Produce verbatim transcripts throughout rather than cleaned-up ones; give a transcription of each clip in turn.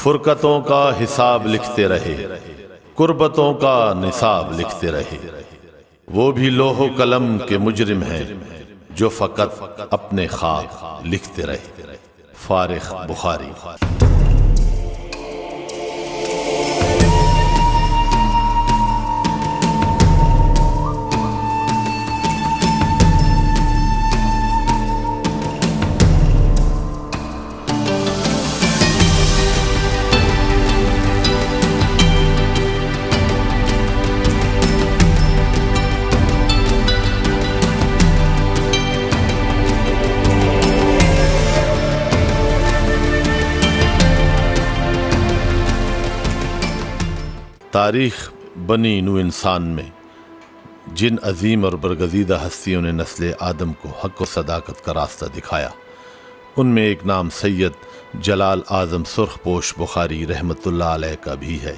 فرقتوں کا حساب لکھتے رہے، قربتوں کا نصاب لکھتے رہے۔ وہ بھی لوح و قلم کے مجرم ہیں جو فقط اپنے خواب لکھتے رہے۔ فارغ بخاری۔ تاریخ بنی نو انسان میں جن عظیم اور برگزیدہ ہستیوں نے نسل آدم کو حق و صداقت کا راستہ دکھایا، ان میں ایک نام سید جلال اعظم سرخ پوش بخاری رحمۃ اللہ علیہ کا بھی ہے۔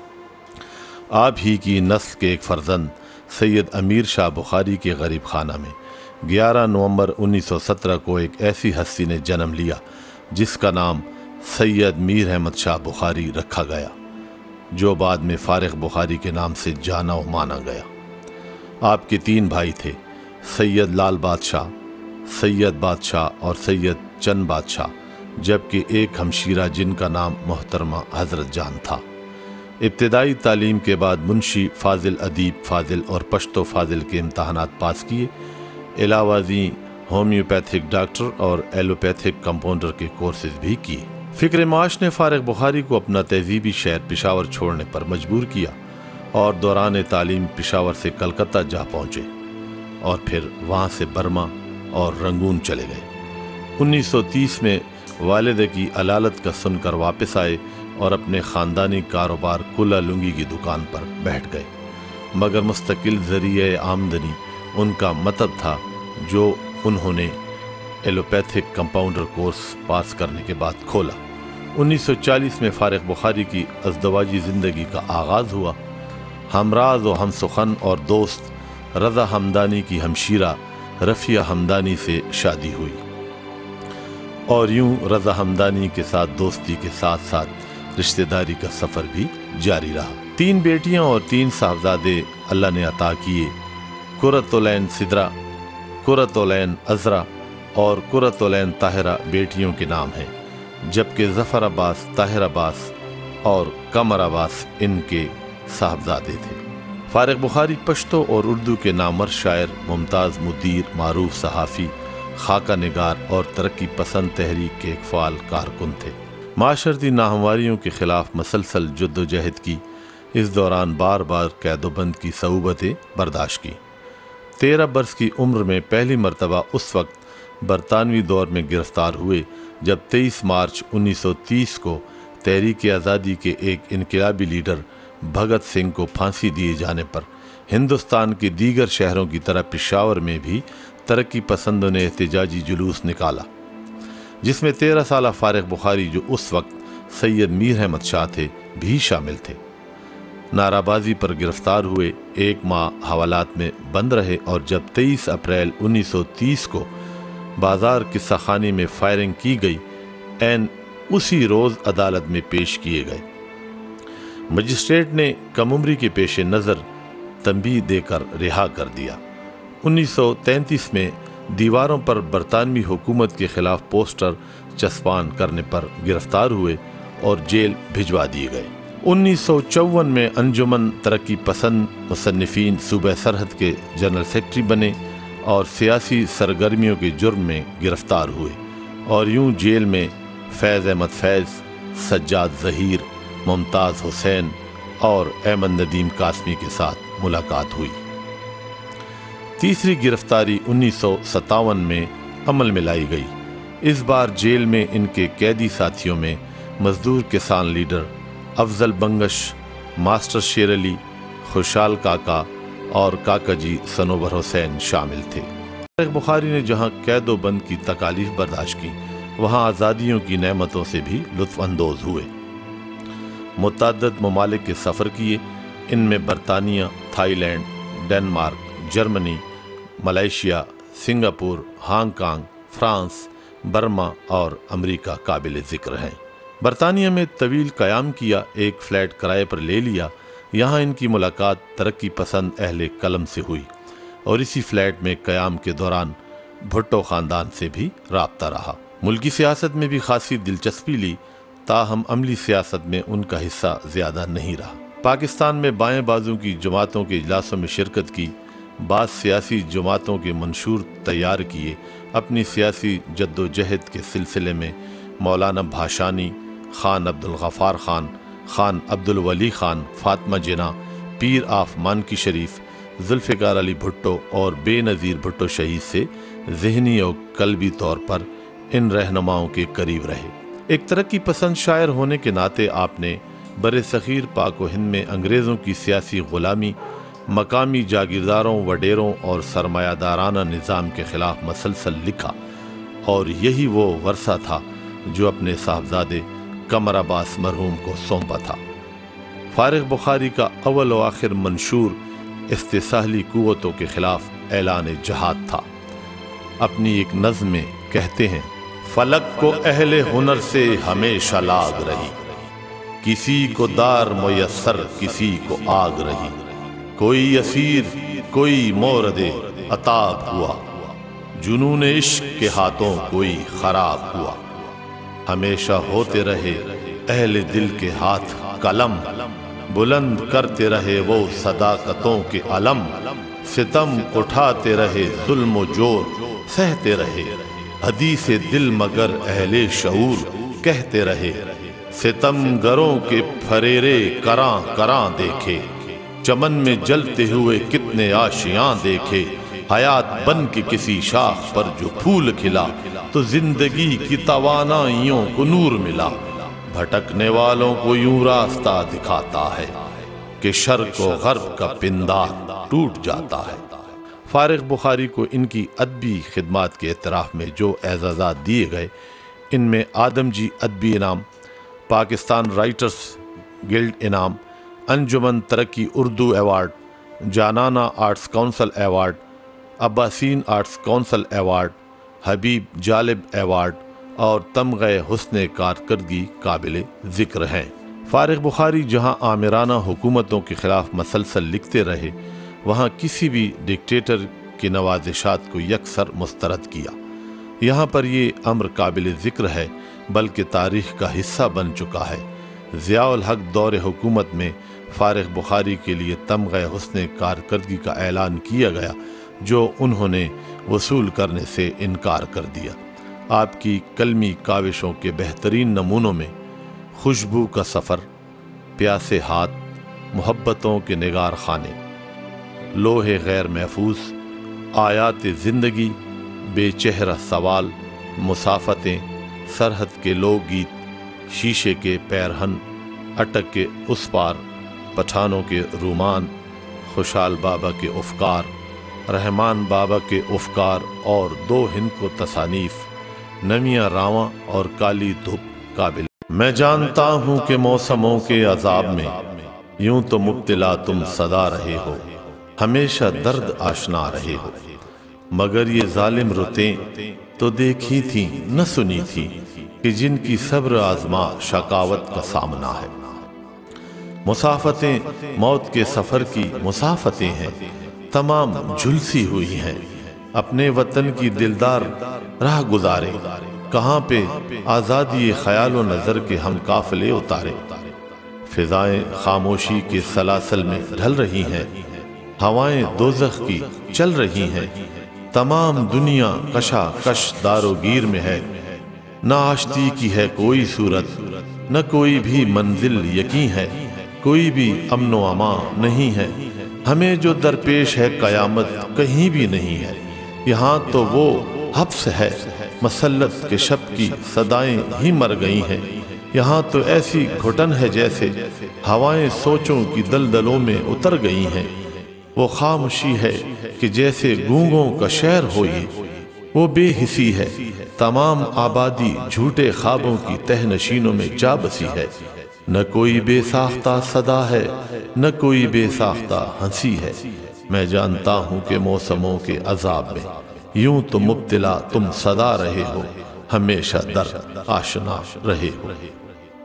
آپ ہی کی نسل کے ایک فرزند سید امیر شاہ بخاری کے غریب خانہ میں گیارہ نومبر انیس سو سترہ کو ایک ایسی ہستی نے جنم لیا جس کا نام سید میر احمد شاہ بخاری رکھا گیا، جو بعد میں فارغ بخاری کے نام سے جانا و مانا گیا۔ آپ کے تین بھائی تھے، سید لال بادشاہ، سید بادشاہ اور سید چند بادشاہ، جبکہ ایک ہمشیرہ جن کا نام محترمہ حضرت جان تھا۔ ابتدائی تعلیم کے بعد منشی فاضل ادیب فاضل اور پشتو فاضل کے امتحانات پاس کیے، علاوہ ازیں ہومیوپیتھک ڈاکٹر اور ایلوپیتھک کمپاؤنڈر کے کورسز بھی کیے۔ فکر معاش نے فارغ بخاری کو اپنا تہذیبی شہر پشاور چھوڑنے پر مجبور کیا اور دوران تعلیم پشاور سے کلکتہ جا پہنچے اور پھر وہاں سے برما اور رنگون چلے گئے۔ انیس سو تیس میں والد کی علالت کا سن کر واپس آئے اور اپنے خاندانی کاروبار کلا لنگی کی دکان پر بیٹھ گئے، مگر مستقل ذریعہ آمدنی ان کا مطلب تھا جو انہوں نے ایلوپیتھک کمپاؤنڈر کورس پاس کرنے کے بعد کھولا۔ انیس سو چالیس میں فارغ بخاری کی ازدواجی زندگی کا آغاز ہوا۔ ہمراز و ہم سخن اور دوست رضا ہمدانی کی ہمشیرہ رفیہ ہمدانی سے شادی ہوئی اور یوں رضا ہمدانی کے ساتھ دوستی کے ساتھ ساتھ رشتہ داری کا سفر بھی جاری رہا۔ تین بیٹیاں اور تین صاحبزادے اللہ نے عطا کیے۔ قرۃ العین سدرہ، قرۃ العین عذرا اور قرۃ العین طاہرہ بیٹیوں کے نام ہیں، جبکہ ظفر عباس، طاہر عباس اور قمر عباس ان کے صاحبزادے تھے۔ فارغ بخاری پشتو اور اردو کے نامور شاعر، ممتاز مدیر، معروف صحافی، خاکہ نگار اور ترقی پسند تحریک کے ایک فعال کارکن تھے۔ معاشرتی ناہمواریوں کے خلاف مسلسل جد و جہد کی، اس دوران بار بار قید و بند کی صعوبتیں برداشت کی۔ تیرہ برس کی عمر میں پہلی مرتبہ اس وقت برطانوی دور میں گرفتار ہوئے جب تیئیس مارچ انیس سو تیس کو تحریک آزادی کے ایک انقلابی لیڈر بھگت سنگھ کو پھانسی دیے جانے پر ہندوستان کے دیگر شہروں کی طرح پشاور میں بھی ترقی پسندوں نے احتجاجی جلوس نکالا، جس میں تیرہ سالہ فارغ بخاری جو اس وقت سید میر احمد شاہ تھے بھی شامل تھے۔ نعرہ بازی پر گرفتار ہوئے، ایک ماہ حوالات میں بند رہے اور جب تیئیس اپریل انیس سو تیس کو بازار قصہ خانی میں فائرنگ کی گئی، عین اسی روز عدالت میں پیش کیے گئے۔ مجسٹریٹ نے کم عمری کے پیش نظر تنبیہ دے کر رہا کر دیا۔ انیس سو تینتیس میں دیواروں پر برطانوی حکومت کے خلاف پوسٹر چسپان کرنے پر گرفتار ہوئے اور جیل بھجوا دیے گئے۔ انیس سو چون میں انجمن ترقی پسند مصنفین صوبہ سرحد کے جنرل سیکرٹری بنے اور سیاسی سرگرمیوں کے جرم میں گرفتار ہوئے اور یوں جیل میں فیض احمد فیض، سجاد ظہیر، ممتاز حسین اور احمد ندیم قاسمی کے ساتھ ملاقات ہوئی۔ تیسری گرفتاری انیس سو ستاون میں عمل میں لائی گئی۔ اس بار جیل میں ان کے قیدی ساتھیوں میں مزدور کسان لیڈر افضل بنگش، ماسٹر شیر علی، خوشحال کاکا اور کاکا جی سنوبر حسین شامل تھے۔ فارغ بخاری نے جہاں قید و بند کی تکالیف برداشت کی، وہاں آزادیوں کی نعمتوں سے بھی لطف اندوز ہوئے۔ متعدد ممالک کے سفر کیے، ان میں برطانیہ، Thailand, Denmark, Germany, Malaysia, Singapore, Hong Kong, France, Burma اور امریکہ قابل ذکر ہیں۔ برطانیہ میں طویل قیام کیا، ایک فلیٹ کرائے پر لے لیا۔ یہاں ان کی ملاقات ترقی پسند اہل قلم سے ہوئی اور اسی فلیٹ میں قیام کے دوران بھٹو خاندان سے بھی رابطہ رہا۔ ملکی سیاست میں بھی خاصی دلچسپی لی، تاہم عملی سیاست میں ان کا حصہ زیادہ نہیں رہا۔ پاکستان میں بائیں بازو کی جماعتوں کے اجلاسوں میں شرکت کی، بعض سیاسی جماعتوں کے منشور تیار کیے۔ اپنی سیاسی جد و جہد کے سلسلے میں مولانا بھاشانی، خان عبدالغفار خان، خان عبدالولی خان، فاطمہ جناح، پیر آف مانکی شریف، ذوالفقار علی بھٹو اور بے نظیر بھٹو شہید سے ذہنی اور قلبی طور پر ان رہنماؤں کے قریب رہے۔ ایک ترقی پسند شاعر ہونے کے ناطے آپ نے بر صغیر پاک و ہند میں انگریزوں کی سیاسی غلامی، مقامی جاگیرداروں، وڈیروں اور سرمایہ دارانہ نظام کے خلاف مسلسل لکھا، اور یہی وہ ورثہ تھا جو اپنے صاحبزادے قمر عباس مرحوم کو سونپا تھا۔ فارغ بخاری کا اول و آخر منشور استحصالی قوتوں کے خلاف اعلان جہاد تھا۔ اپنی ایک نظم میں کہتے ہیں: فلک کو اہل ہنر سے ہمیشہ لاگ رہی، کسی کو دار میسر کسی کو آگ رہی، کوئی اسیر کوئی مورد عتاب ہوا، جنون عشق کے ہاتھوں کوئی خراب ہوا، ہمیشہ ہوتے رہے اہل دل کے ہاتھ قلم، بلند کرتے رہے وہ صداقتوں کے علم، ستم اٹھاتے رہے ظلم و جور سہتے رہے، حدیث دل مگر اہل شعور کہتے رہے، ستم گروں کے پھریرے کراں کراں دیکھے، چمن میں جلتے ہوئے کتنے آشیاں دیکھے، حیات بن کے کسی شاخ پر جو پھول کھلا تو زندگی کی توانائیوں کو نور ملا، بھٹکنے والوں کو یوں راستہ دکھاتا ہے کہ شرق و غرب کا پندار ٹوٹ جاتا ہے۔ فارغ بخاری کو ان کی ادبی خدمات کے اعتراف میں جو اعزازات دیے گئے، ان میں آدم جی ادبی انعام، پاکستان رائٹرز گلڈ انعام، Anjuman Taraqqi Urdu award, Janana arts council award, Abasin arts council award, Habib Jalib award اور تمغہ حسن کارکردگی قابل ذکر ہیں۔ فارغ بخاری جہاں آمرانہ حکومتوں کے خلاف مسلسل لکھتے رہے، وہاں کسی بھی ڈکٹیٹر کی نوازشات کو یکسر مسترد کیا۔ یہاں پر یہ امر قابل ذکر ہے بلکہ تاریخ کا حصہ بن چکا ہے۔ ضیاء الحق دور حکومت میں فارغ بخاری کے لیے تمغہ حسن کارکردگی کا اعلان کیا گیا، جو انہوں نے وصول کرنے سے انکار کر دیا۔ آپ کی کلمی کاوشوں کے بہترین نمونوں میں خوشبو کا سفر، پیاسے ہاتھ، محبتوں کے نگار خانے، لوح غیر محفوظ، آیات زندگی، بے چہرہ سوال، مسافتیں، سرحد کے لوک گیت، شیشے کے پیرہن، اٹک کے اس پار، پٹھانوں کے رومان، خوشحال بابا کے افکار، رحمان بابا کے افکار اور دو ہند کو تصانیف، نمیاں راواں اور کالی دھوپ قابل۔ میں جانتا ہوں کہ موسموں کے عذاب میں یوں تو مبتلا تم سدا رہے ہو، ہمیشہ درد آشنا رہے ہو، مگر یہ ظالم رتیں تو دیکھی تھی نہ سنی تھی کہ جن کی صبر آزما شقاوت کا سامنا ہے۔ مسافتیں موت کے سفر کی مسافتیں ہیں، تمام جھلسی ہوئی ہیں، اپنے وطن کی دلدار راہ گزارے، کہاں پہ آزادی خیال و نظر کے ہم قافلے اتارے۔ فضائیں خاموشی کے سلاسل میں ڈھل رہی ہیں، ہوائیں دوزخ کی چل رہی ہیں، تمام دنیا کشا کش دارو گیر میں ہے، نہ آشتی کی ہے کوئی صورت، نہ کوئی بھی منزل یقین ہے، کوئی بھی امن و امان نہیں ہے، ہمیں جو درپیش ہے قیامت کہیں بھی نہیں ہے، یہاں تو وہ حبس ہے، مسلط کے شب کی صدائیں ہی مر گئی ہیں، یہاں تو ایسی گھٹن ہے جیسے ہوائیں سوچوں کی دلدلوں میں اتر گئی ہیں، وہ خاموشی ہے کہ جیسے گونگوں کا شہر ہو یہ، وہ بے حسی ہے، تمام آبادی جھوٹے خوابوں کی تہ نشینوں میں جا بسی ہے، نہ کوئی بے ساختہ صدا ہے، نہ کوئی بے ساختہ ہنسی ہے، میں جانتا ہوں کہ موسموں کے عذاب میں یوں تو مبتلا تم سدا رہے ہو، ہمیشہ درد آشنا رہے ہو۔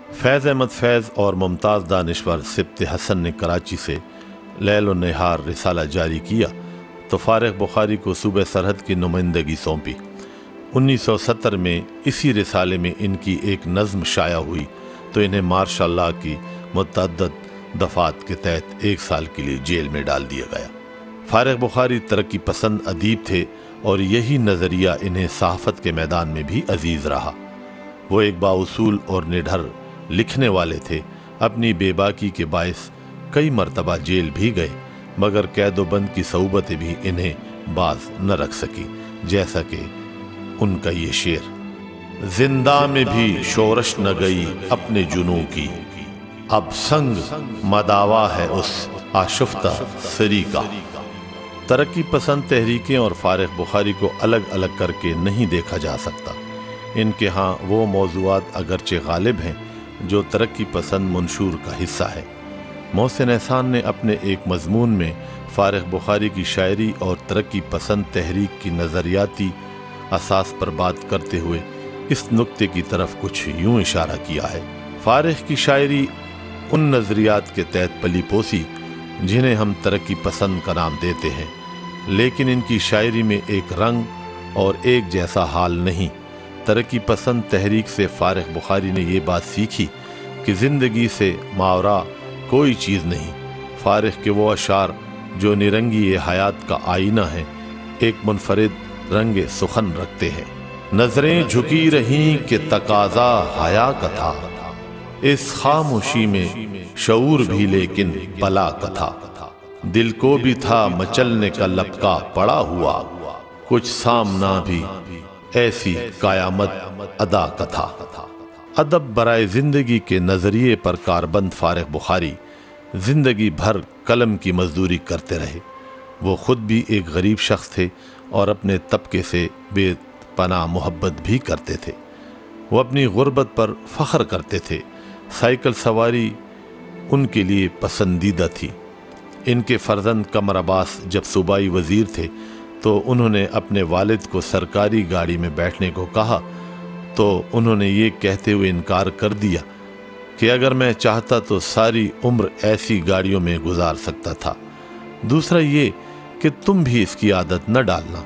فیض احمد فیض اور ممتاز دانشور سبت حسن نے کراچی سے لیل و نہار رسالہ جاری کیا تو فارغ بخاری کو صوبہ سرحد کی نمائندگی سونپی۔ انیس سو ستر میں اسی رسالے میں ان کی ایک نظم شائع ہوئی تو انہیں مارشاء اللہ کی متعدد دفعات کے تحت ایک سال کے لیے جیل میں ڈال دیا گیا۔ فارغ بخاری ترقی پسند ادیب تھے اور یہی نظریہ انہیں صحافت کے میدان میں بھی عزیز رہا۔ وہ ایک بااصول اور نڈھر لکھنے والے تھے۔ اپنی بے باکی کے باعث کئی مرتبہ جیل بھی گئے، مگر قید و بند کی صعوبتیں بھی انہیں باز نہ رکھ سکی، جیسا کہ ان کا یہ شعر: زندہ میں بھی شورش نہ گئی اپنے جنوں کی، اب سنگ مداوا ہے اس آشفتہ سری کا۔ ترقی پسند تحریکیں اور فارغ بخاری کو الگ الگ کر کے نہیں دیکھا جا سکتا۔ ان کے ہاں وہ موضوعات اگرچہ غالب ہیں جو ترقی پسند منشور کا حصہ ہے۔ محسن احسان نے اپنے ایک مضمون میں فارغ بخاری کی شاعری اور ترقی پسند تحریک کی نظریاتی اساس پر بات کرتے ہوئے اس نقطے کی طرف کچھ یوں اشارہ کیا ہے: فارغ کی شاعری ان نظریات کے تحت پلی پوسی جنہیں ہم ترقی پسند کا نام دیتے ہیں، لیکن ان کی شاعری میں ایک رنگ اور ایک جیسا حال نہیں۔ ترقی پسند تحریک سے فارغ بخاری نے یہ بات سیکھی کہ زندگی سے ماورا کوئی چیز نہیں۔ فارغ کے وہ اشعار جو نرنگی حیات کا آئینہ ہے، ایک منفرد رنگ سخن رکھتے ہیں۔ نظریں جھکی رہیں کہ تقاضا حیا کا تھا، اس خاموشی میں شعور بھی لیکن بلا کا تھا۔ دل کو بھی تھا مچلنے کا لپکا پڑا ہوا، کچھ سامنا بھی ایسی قیامت ادا کا تھا۔ ادب برائے زندگی کے نظریے پر کاربند فارغ بخاری زندگی بھر قلم کی مزدوری کرتے رہے۔ وہ خود بھی ایک غریب شخص تھے اور اپنے طبقے سے بے پناہ محبت بھی کرتے تھے۔ وہ اپنی غربت پر فخر کرتے تھے۔ سائیکل سواری ان کے لیے پسندیدہ تھی۔ ان کے فرزند قمر عباس جب صوبائی وزیر تھے تو انہوں نے اپنے والد کو سرکاری گاڑی میں بیٹھنے کو کہا تو انہوں نے یہ کہتے ہوئے انکار کر دیا کہ اگر میں چاہتا تو ساری عمر ایسی گاڑیوں میں گزار سکتا تھا۔ دوسرا یہ کہ تم بھی اس کی عادت نہ ڈالنا۔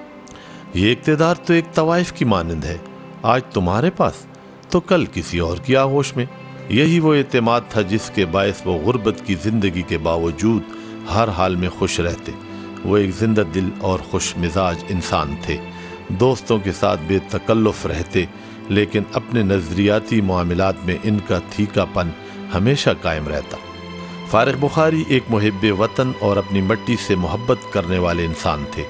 یہ اقتدار تو ایک طوائف کی مانند ہے، آج تمہارے پاس تو کل کسی اور کی آغوش میں۔ یہی وہ اعتماد تھا جس کے باعث وہ غربت کی زندگی کے باوجود ہر حال میں خوش رہتے۔ وہ ایک زندہ دل اور خوش مزاج انسان تھے، دوستوں کے ساتھ بے تکلف رہتے، لیکن اپنے نظریاتی معاملات میں ان کا تھیکا پن ہمیشہ قائم رہتا۔ فارغ بخاری ایک محب وطن اور اپنی مٹی سے محبت کرنے والے انسان تھے۔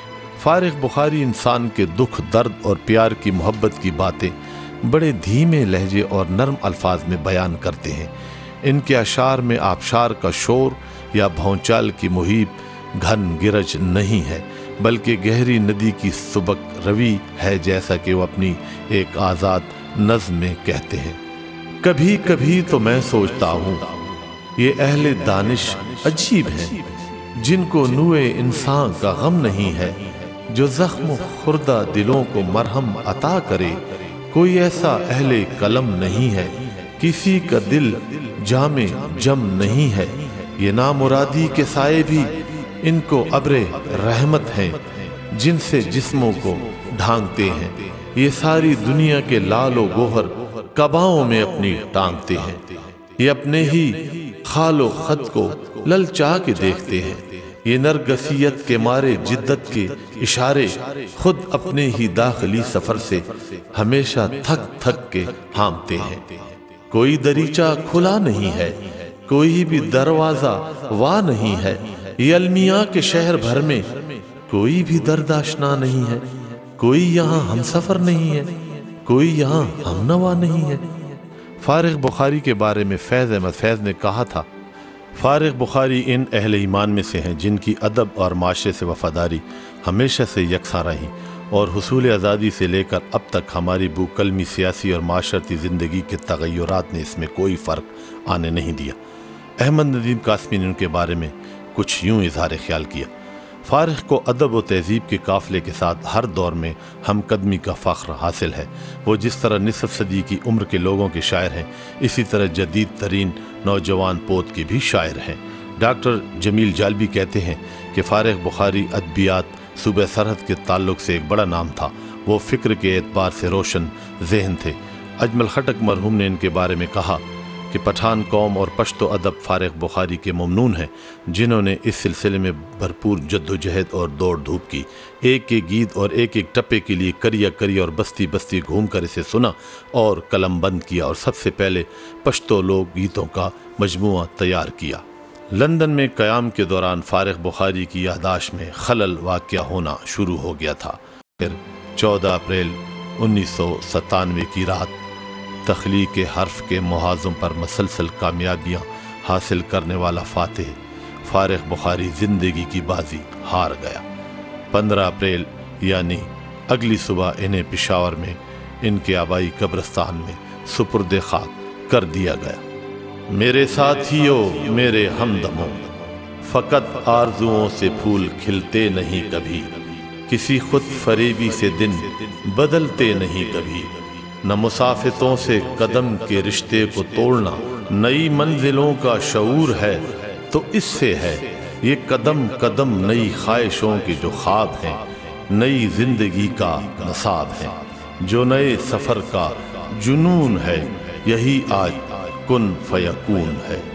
فارغ بخاری انسان کے دکھ، درد اور پیار کی محبت کی باتیں بڑے دھیمے لہجے اور نرم الفاظ میں بیان کرتے ہیں۔ ان کے اشعار میں آبشار کا شور یا بھونچال کی مہیب گھن گرج نہیں ہے، بلکہ گہری ندی کی سبک روی ہے، جیسا کہ وہ اپنی ایک آزاد نظم میں کہتے ہیں: کبھی کبھی تو میں سوچتا ہوں یہ اہل دانش عجیب ہیں، جن کو نوع انسان کا غم نہیں ہے، جو زخم خوردہ دلوں کو مرہم عطا کرے۔ کوئی ایسا اہل قلم نہیں ہے، کسی کا دل جام جم نہیں ہے۔ یہ نامرادی کے سائے بھی ان کو ابر رحمت ہیں، جن سے جسموں کو ڈھانکتے ہیں۔ یہ ساری دنیا کے لال و گوہر کباؤں میں اپنی ٹانگتے ہیں۔ یہ اپنے ہی خال و خط کو للچا کے دیکھتے ہیں۔ یہ نرگسیت کے مارے جدت کے اشارے خود اپنے ہی داخلی سفر سے ہمیشہ تھک تھک کے ہانپتے ہیں۔ کوئی دریچہ کھلا نہیں ہے، کوئی بھی دروازہ وا نہیں ہے۔ یہ المیاں کے شہر بھر میں کوئی بھی درد آشنا نہیں ہے، کوئی یہاں ہم سفر نہیں ہے، کوئی یہاں ہم نوا نہیں ہے۔ فارغ بخاری کے بارے میں فیض احمد فیض نے کہا تھا: فارغ بخاری ان اہل ایمان میں سے ہیں جن کی ادب اور معاشرے سے وفاداری ہمیشہ سے یکساں رہی اور حصول آزادی سے لے کر اب تک ہماری بو کلمی سیاسی اور معاشرتی زندگی کے تغیرات نے اس میں کوئی فرق آنے نہیں دیا۔ احمد ندیم قاسمی نے ان کے بارے میں کچھ یوں اظہار خیال کیا: فارغ کو ادب و تہذیب کے قافلے کے ساتھ ہر دور میں ہم قدمی کا فخر حاصل ہے۔ وہ جس طرح نصف صدی کی عمر کے لوگوں کے شاعر ہیں، اسی طرح جدید ترین نوجوان پوت کے بھی شاعر ہیں۔ ڈاکٹر جمیل جالبی کہتے ہیں کہ فارغ بخاری ادبیات صوبہ سرحد کے تعلق سے ایک بڑا نام تھا۔ وہ فکر کے اعتبار سے روشن ذہن تھے۔ اجمل خٹک مرحوم نے ان کے بارے میں کہا کہ پٹھان قوم اور پشتو ادب فارغ بخاری کے ممنون ہیں، جنہوں نے اس سلسلے میں بھرپور جد و جہد اور دوڑ دھوپ کی۔ ایک ایک گیت اور ایک ایک ٹپے کے لیے کریا کریا اور بستی بستی گھوم کر اسے سنا اور قلم بند کیا، اور سب سے پہلے پشتو لوک گیتوں کا مجموعہ تیار کیا۔ لندن میں قیام کے دوران فارغ بخاری کی یادداشت میں خلل واقع ہونا شروع ہو گیا تھا۔ پھر چودہ اپریل انیس سو ستانوے کی رات تخلیق حرف کے محاذوں پر مسلسل کامیابیاں حاصل کرنے والا فاتح فارغ بخاری زندگی کی بازی ہار گیا۔ پندرہ اپریل یعنی اگلی صبح انہیں پشاور میں ان کے آبائی قبرستان میں سپرد خاک کر دیا گیا۔ میرے ساتھیوں، میرے ہمدموں، فقط آرزوؤں سے پھول کھلتے نہیں کبھی، کسی خود فریبی سے دن بدلتے نہیں کبھی، نہ مسافتوں سے قدم کے رشتے کو توڑنا، نئی منزلوں کا شعور ہے تو اس سے ہے یہ قدم قدم نئی خواہشوں کے جو خواب ہیں، نئی زندگی کا نصاب ہے، جو نئے سفر کا جنون ہے، یہی آج کن فیکون ہے۔